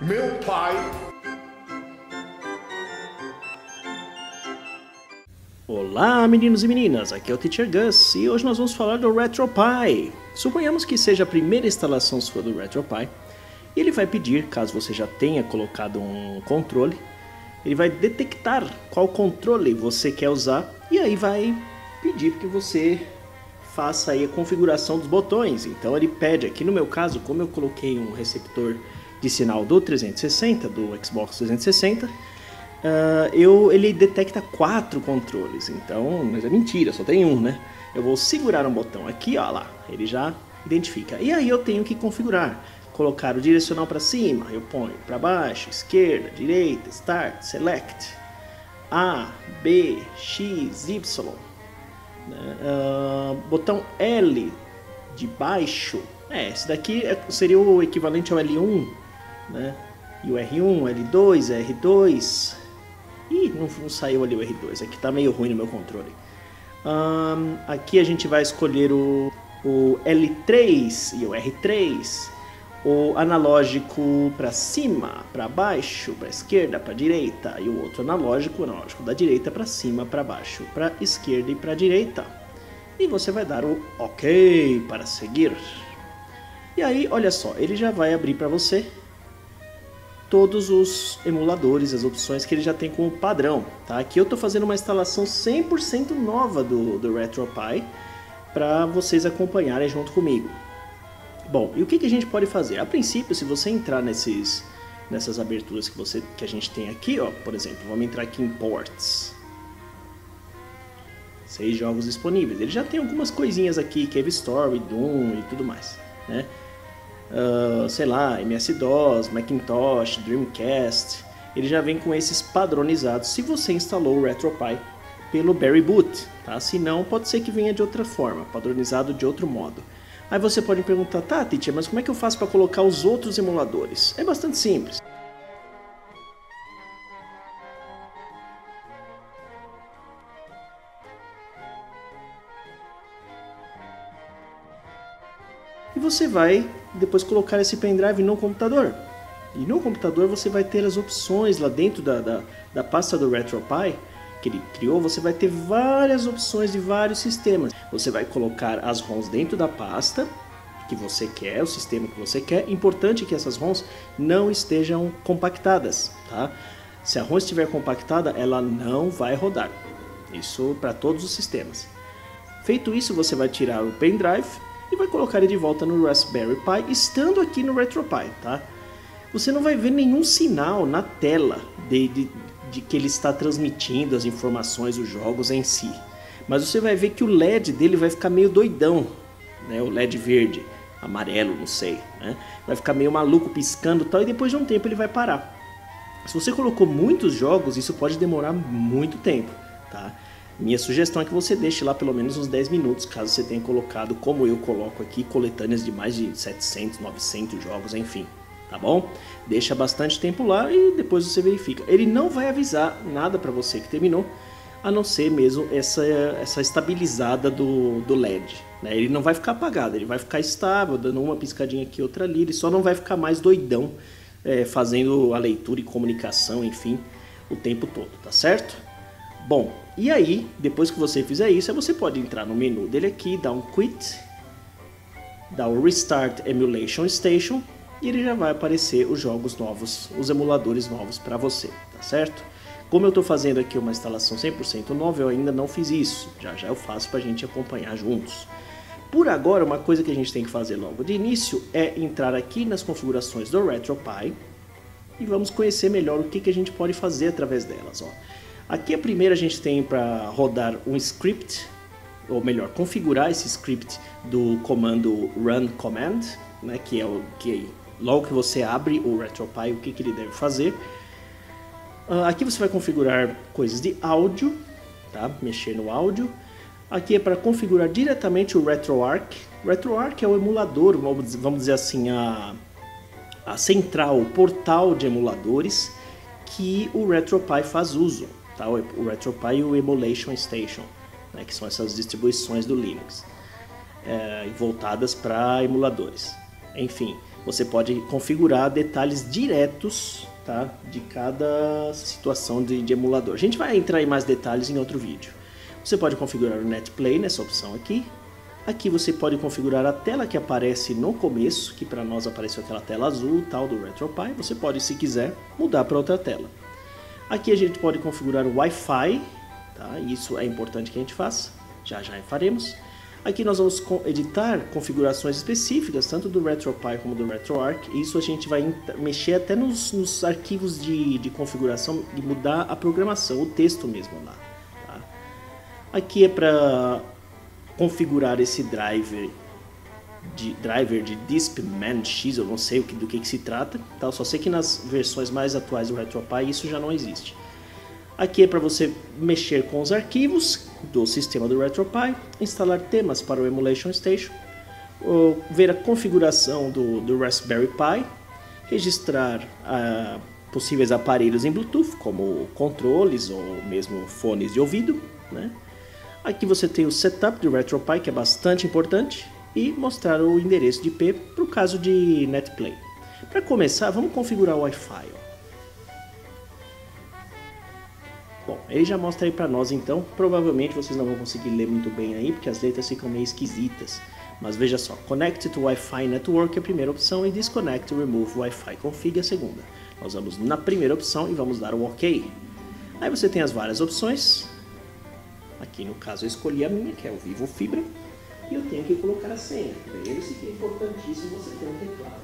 Meu pai. Olá meninos e meninas, aqui é o Teacher Gus e hoje nós vamos falar do RetroPie. Suponhamos que seja a primeira instalação sua do RetroPie e ele vai pedir, caso você já tenha colocado um controle, ele vai detectar qual controle você quer usar e aí vai pedir que você faça aí a configuração dos botões. Então ele pede, aqui no meu caso, como eu coloquei um receptor de sinal do 360, do Xbox 360, ele detecta 4 controles, então, mas é mentira, só tem um, né? Eu vou segurar um botão aqui, ó lá, ele já identifica. E aí eu tenho que configurar, colocar o direcional para cima, eu ponho para baixo, esquerda, direita, start, select, A, B, X, Y, né? Botão L de baixo, esse daqui seria o equivalente ao L1, né? E o R1, L2, R2... Ih, não saiu ali o R2, aqui tá meio ruim no meu controle. Aqui a gente vai escolher o L3 e o R3, o analógico para cima, para baixo, para esquerda, para direita, e o outro analógico da direita para cima, para baixo, para esquerda e para direita. E você vai dar o OK para seguir. E aí, olha só, ele já vai abrir para você todos os emuladores, as opções que ele já tem como padrão, tá? Aqui eu estou fazendo uma instalação 100% nova do RetroPie para vocês acompanharem junto comigo. Bom, e o que a gente pode fazer? A princípio, se você entrar nessas aberturas que a gente tem aqui, ó, por exemplo, vamos entrar aqui em Ports. 6 jogos disponíveis. Ele já tem algumas coisinhas aqui, Cave Story, Doom e tudo mais, né? Sei lá, MS-DOS, Macintosh, Dreamcast, ele já vem com esses padronizados se você instalou o RetroPie pelo Barry Boot, tá? Se não, pode ser que venha de outra forma, padronizado de outro modo. Aí você pode me perguntar, tá, teacher, mas como é que eu faço para colocar os outros emuladores? É bastante simples. E você vai depois colocar esse pendrive no computador. E no computador você vai ter as opções lá dentro da pasta do RetroPie que ele criou, você vai ter várias opções de vários sistemas. Você vai colocar as ROMs dentro da pasta que você quer, o sistema que você quer. Importante que essas ROMs não estejam compactadas, tá? Se a ROM estiver compactada, ela não vai rodar. Isso para todos os sistemas. Feito isso, você vai tirar o pendrive e vai colocar ele de volta no Raspberry Pi, estando aqui no RetroPie, tá? Você não vai ver nenhum sinal na tela de que ele está transmitindo as informações, os jogos em si. Mas você vai ver que o LED dele vai ficar meio doidão, né? O LED verde, amarelo, não sei, né? Vai ficar meio maluco, piscando e tal, e depois de um tempo ele vai parar. Se você colocou muitos jogos, isso pode demorar muito tempo, tá? Minha sugestão é que você deixe lá pelo menos uns 10 minutos, caso você tenha colocado, como eu coloco aqui, coletâneas de mais de 700, 900 jogos, enfim, tá bom? Deixa bastante tempo lá e depois você verifica. Ele não vai avisar nada para você que terminou, a não ser mesmo essa estabilizada do LED, né? Ele não vai ficar apagado, ele vai ficar estável, dando uma piscadinha aqui, outra ali, ele só não vai ficar mais doidão, fazendo a leitura e comunicação, enfim, o tempo todo, tá certo? Bom, e aí, depois que você fizer isso, você pode entrar no menu dele aqui, dar um Quit, dar o Restart Emulation Station e ele já vai aparecer os jogos novos, os emuladores novos para você, tá certo? Como eu estou fazendo aqui uma instalação 100% nova, eu ainda não fiz isso, já eu faço para a gente acompanhar juntos. Por agora, uma coisa que a gente tem que fazer logo de início é entrar aqui nas configurações do RetroPie e vamos conhecer melhor o que a gente pode fazer através delas, ó. Aqui a primeira a gente tem para rodar um script, ou melhor, configurar esse script do comando run command, né, que é o que logo que você abre o RetroPie, o que ele deve fazer. Aqui você vai configurar coisas de áudio, tá? Mexer no áudio. Aqui é para configurar diretamente o RetroArch. RetroArch é o emulador, vamos dizer assim, a central, o portal de emuladores que o RetroPie faz uso. Tá? O RetroPie e o Emulation Station, né, que são essas distribuições do Linux, voltadas para emuladores. Enfim, você pode configurar detalhes diretos, tá, de cada situação de emulador. A gente vai entrar em mais detalhes em outro vídeo. Você pode configurar o NetPlay nessa opção aqui. Aqui você pode configurar a tela que aparece no começo, que para nós apareceu aquela tela azul, tal, do RetroPie. Você pode, se quiser, mudar para outra tela. Aqui a gente pode configurar o Wi-Fi, tá? Isso é importante que a gente faça, já faremos. Aqui nós vamos editar configurações específicas, tanto do RetroPie como do RetroArch. Isso a gente vai mexer até nos arquivos de configuração e mudar a programação, o texto mesmo lá. Tá? Aqui é para configurar esse driver de Dispman X, eu não sei do que se trata, tá? Eu só sei que nas versões mais atuais do RetroPie isso já não existe. Aqui é para você mexer com os arquivos do sistema do RetroPie, instalar temas para o Emulation Station, ver a configuração do Raspberry Pi, registrar possíveis aparelhos em Bluetooth, como controles ou mesmo fones de ouvido, né? Aqui você tem o setup do RetroPie, que é bastante importante, e mostrar o endereço de IP para o caso de NetPlay. Para começar, vamos configurar o Wi-Fi. Bom, ele já mostra aí para nós, então. Provavelmente vocês não vão conseguir ler muito bem aí, porque as letras ficam meio esquisitas. Mas veja só, Connect to Wi-Fi Network é a primeira opção e Disconnect to Remove Wi-Fi Config é a segunda. Nós vamos na primeira opção e vamos dar o OK. Aí você tem as várias opções. Aqui no caso eu escolhi a minha, que é o Vivo Fibra, e eu tenho que colocar a senha. Lembre-se que é importantíssimo você ter um teclado.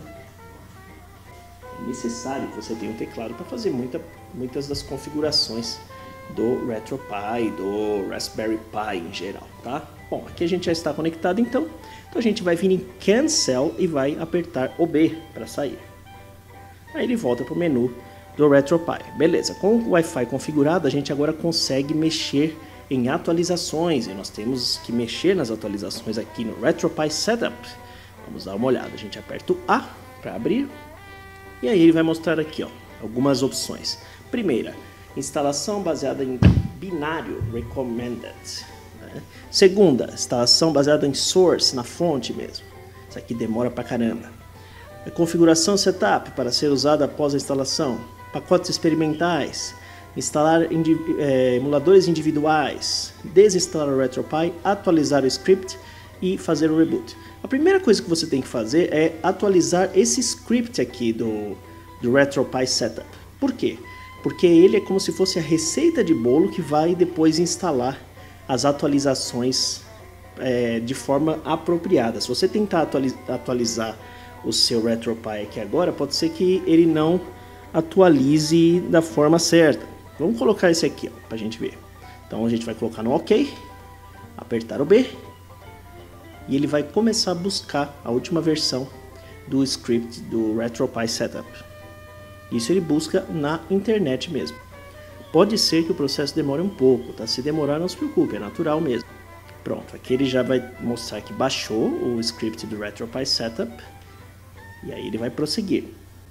É necessário que você tenha um teclado para fazer muitas das configurações do RetroPie, do Raspberry Pi em geral, tá? Bom, aqui a gente já está conectado então a gente vai vir em Cancel e vai apertar o B para sair. Aí ele volta para o menu do RetroPie. Beleza, com o Wi-Fi configurado a gente agora consegue mexer em atualizações, e nós temos que mexer nas atualizações aqui no RetroPie Setup. Vamos dar uma olhada, a gente aperta o A para abrir, e aí ele vai mostrar aqui, ó, algumas opções. Primeira, instalação baseada em binário recommended, né? Segunda, instalação baseada em source, na fonte mesmo. Isso aqui demora pra caramba. A configuração setup para ser usada após a instalação. Pacotes experimentais. Instalar emuladores individuais, desinstalar o RetroPie, atualizar o script e fazer o reboot. A primeira coisa que você tem que fazer é atualizar esse script aqui do RetroPie Setup. Por quê? Porque ele é como se fosse a receita de bolo que vai depois instalar as atualizações de forma apropriada. Se você tentar atualizar o seu RetroPie aqui agora, pode ser que ele não atualize da forma certa. Vamos colocar esse aqui para a gente ver. Então a gente vai colocar no OK, apertar o B, e ele vai começar a buscar a última versão do script do RetroPie Setup. Isso ele busca na internet mesmo. Pode ser que o processo demore um pouco, tá? Se demorar, não se preocupe, é natural mesmo. Pronto, aqui ele já vai mostrar que baixou o script do RetroPie Setup, e aí ele vai prosseguir.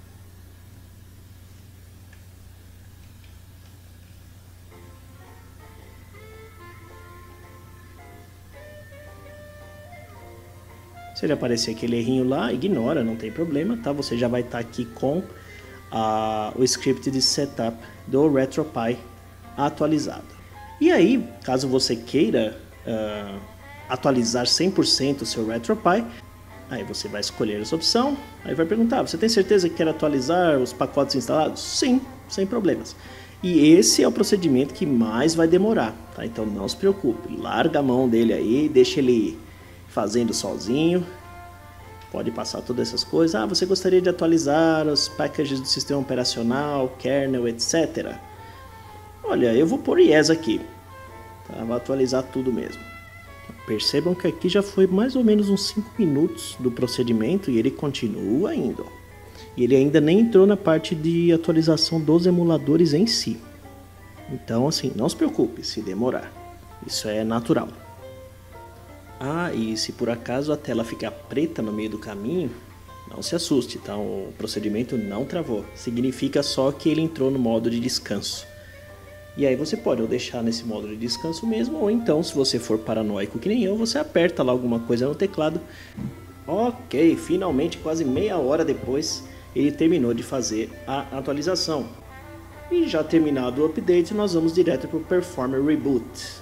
Se ele aparecer aquele errinho lá, ignora, não tem problema, tá? Você já vai estar aqui com o script de setup do RetroPie atualizado. E aí, caso você queira atualizar 100% o seu RetroPie, aí você vai escolher essa opção, aí vai perguntar, você tem certeza que quer atualizar os pacotes instalados? Sim, sem problemas. E esse é o procedimento que mais vai demorar, tá? Então não se preocupe, larga a mão dele aí, deixa ele fazendo sozinho. Pode passar todas essas coisas. Ah, você gostaria de atualizar os packages do sistema operacional, kernel, etc. Olha, eu vou pôr yes aqui, tá? Vou atualizar tudo mesmo. Percebam que aqui já foi mais ou menos uns 5 minutos do procedimento e ele continua indo. E ele ainda nem entrou na parte de atualização dos emuladores em si. Então, assim, não se preocupe se demorar. Isso é natural. Ah, e se por acaso a tela ficar preta no meio do caminho, não se assuste, tá? O procedimento não travou. Significa só que ele entrou no modo de descanso. E aí você pode ou deixar nesse modo de descanso mesmo, ou então, se você for paranoico que nem eu, você aperta lá alguma coisa no teclado Ok, finalmente quase meia hora depois ele terminou de fazer a atualização. E já terminado o update, nós vamos direto para o Performer Reboot.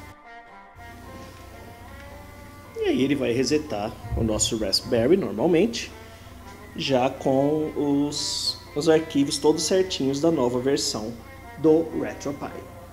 E aí ele vai resetar o nosso Raspberry normalmente, já com os arquivos todos certinhos da nova versão do RetroPie.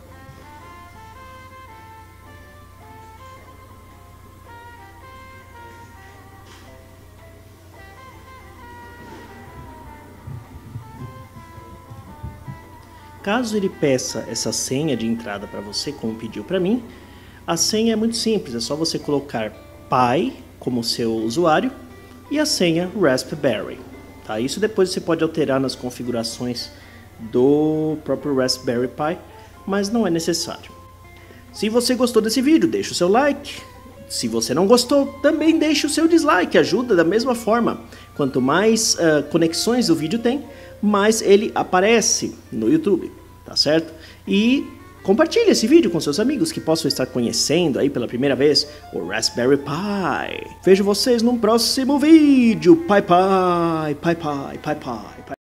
Caso ele peça essa senha de entrada para você, como pediu para mim, a senha é muito simples, é só você colocar Pi como seu usuário e a senha Raspberry. Tá? Isso depois você pode alterar nas configurações do próprio Raspberry Pi, mas não é necessário. Se você gostou desse vídeo, deixa o seu like. Se você não gostou, também deixa o seu dislike, ajuda da mesma forma. Quanto mais conexões o vídeo tem, mais ele aparece no YouTube, tá certo? E compartilhe esse vídeo com seus amigos que possam estar conhecendo aí pela primeira vez o Raspberry Pi. Vejo vocês num próximo vídeo. Pai, pai, pai, pai, pai, pai.